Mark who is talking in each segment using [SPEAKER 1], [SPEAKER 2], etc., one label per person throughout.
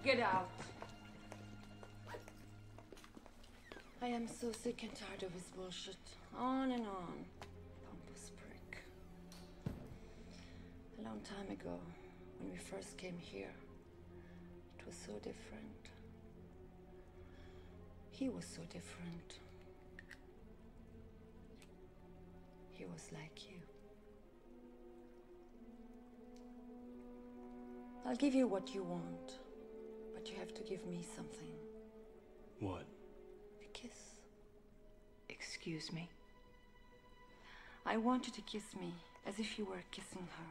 [SPEAKER 1] Get out. I am so sick and tired of his bullshit. On and on. Pompous prick. A long time ago, when we first came here, it was so different. He was so different. He was like you. I'll give you what you want, but you have to give me something.
[SPEAKER 2] What?
[SPEAKER 1] A kiss. Excuse me. I want you to kiss me as if you were kissing her.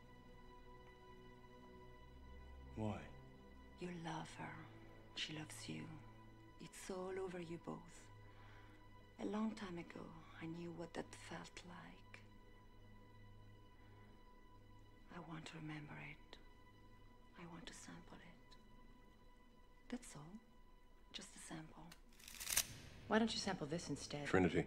[SPEAKER 2] Why?
[SPEAKER 1] You love her. She loves you. It's all over you both. A long time ago, I knew what that felt like. I want to remember it. I want to sample it. That's all. Just a sample.
[SPEAKER 3] Why don't you sample this instead?
[SPEAKER 2] Trinity.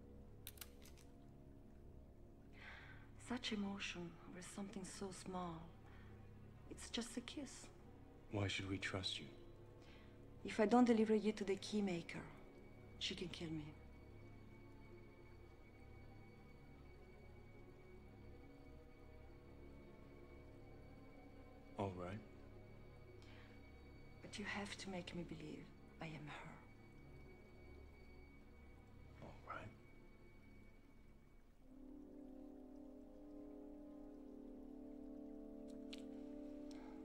[SPEAKER 1] Such emotion over something so small. It's just a kiss.
[SPEAKER 2] Why should we trust you?
[SPEAKER 1] If I don't deliver you to the keymaker, she can kill me.
[SPEAKER 2] All right.
[SPEAKER 1] But you have to make me believe I am her.
[SPEAKER 2] All right.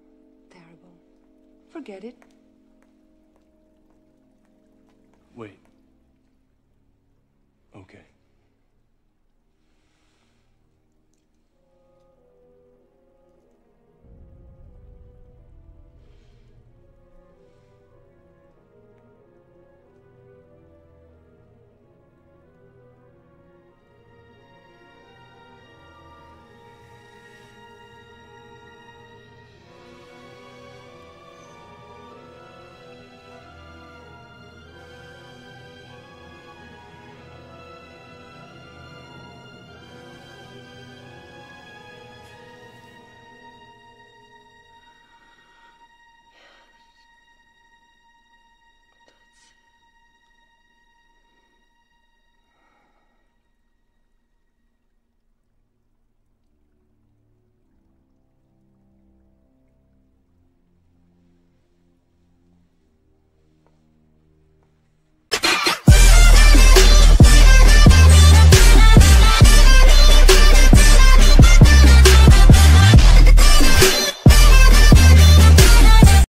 [SPEAKER 1] Terrible. Forget it.
[SPEAKER 2] Wait.